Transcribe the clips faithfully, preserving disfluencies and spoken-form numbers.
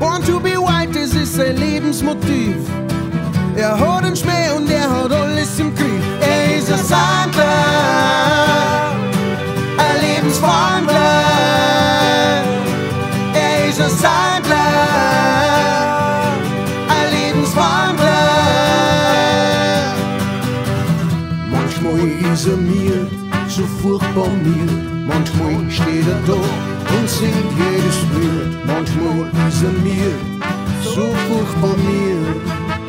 Born to be wild, das ist sein Lebensmotiv. Er hat einen Schmäh und er hat alles im Griff. Er ist ein Sandler, ein Lebenswandler. Er ist ein Sandler, ein Lebenswandler. Manchmal ist er mir so furchtbar mild, manchmal steht er da und singt jedes Lied. Manchmal ist er mir so furchtbar mild.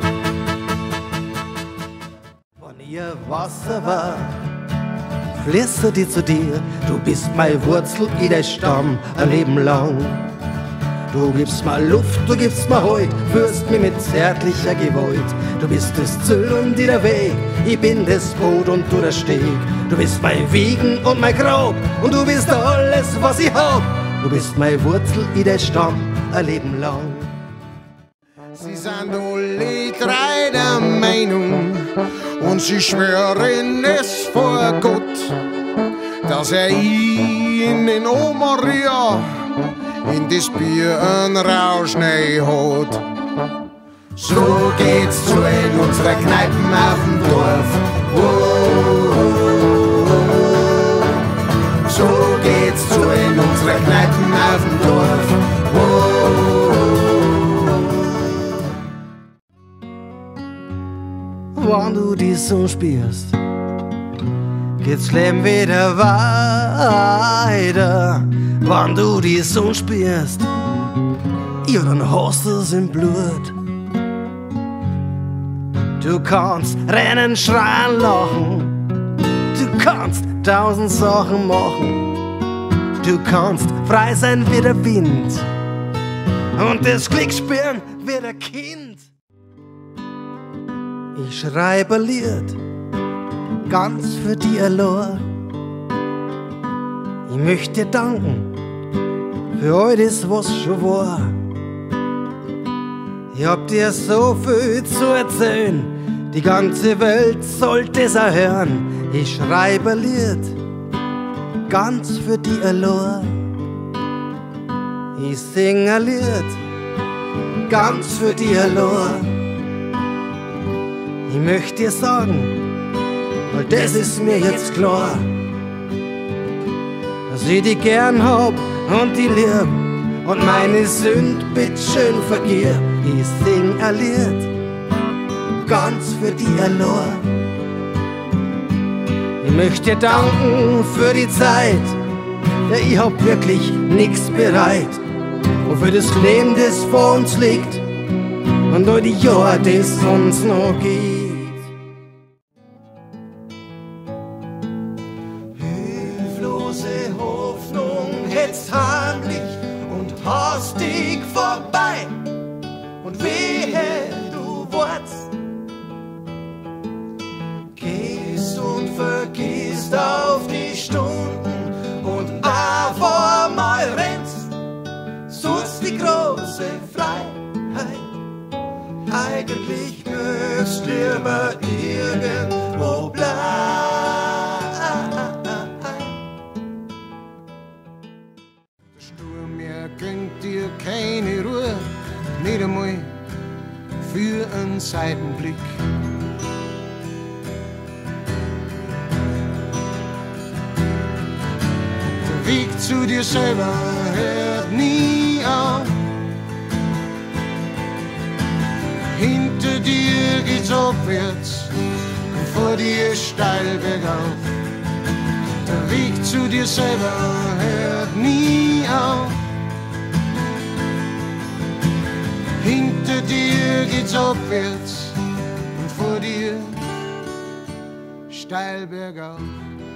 Wenn ihr Wasser war, fließt die zu dir. Du bist meine Wurzel in der Stamm ein Leben lang. Du gibst mir Luft, du gibst mir Halt, führst mich mit zärtlicher Gewalt. Du bist das Ziel und ich der Weg, ich bin das Boot und du der Steg. Du bist mein Wiegen und mein Grab und du bist alles, was ich hab. Du bist meine Wurzel in der Stamm ein Leben lang. Sie sind alle drei der Meinung und sie schwören es vor Gott, dass er ihnen O Maria in das Bier einen Rausch rein hat. So geht's zu in unserer Kneipen auf dem Dorf. Oh, so geht's zu in unserer Kneipen auf dem Dorf. Oh. Wenn du die Sonne spürst, geht's Leben wieder weiter. Wenn du die Sonne spürst, ja, dann hast du's im Blut. Du kannst rennen, schreien, lachen. Du kannst tausend Sachen machen. Du kannst frei sein wie der Wind und das Glück spüren wie der Kind. Ich schreibe ein Lied, ganz für die allein. Ich möchte dir danken für all das, was schon war. Ich hab dir so viel zu erzählen, die ganze Welt sollte es auch hören. Ich schreibe ein Lied, ganz für die allein. Ich sing ein Lied, ganz für die allein. Ich möchte dir sagen, weil das ist mir jetzt klar, dass ich die gern hab und die lieb und meine Sünd bitteschön vergib. Ich sing ein Lied, ganz für die allein. Ich möchte dir danken für die Zeit, ja, ich hab wirklich nix bereit. Und für das Leben, das vor uns liegt und all die Jahre, das uns noch gibt. Hilflose Hoffnung hetzt heimlich und hastig vorbei. Und wehe, du wartst, gehst und vergisst auf die Stunden und auf einmal rennst, suchst die große Freiheit. Eigentlich möchtest lieber irgendwo bleiben. Der Sturm, er gönnt dir keine Ruhe, nicht einmal für einen Seitenblick. Der Weg zu dir selber hört nie auf. Hinter dir geht's abwärts und vor dir steil bergauf. Der Weg zu dir selber hört nie auf. Hinter dir geht's abwärts und vor dir steil bergauf.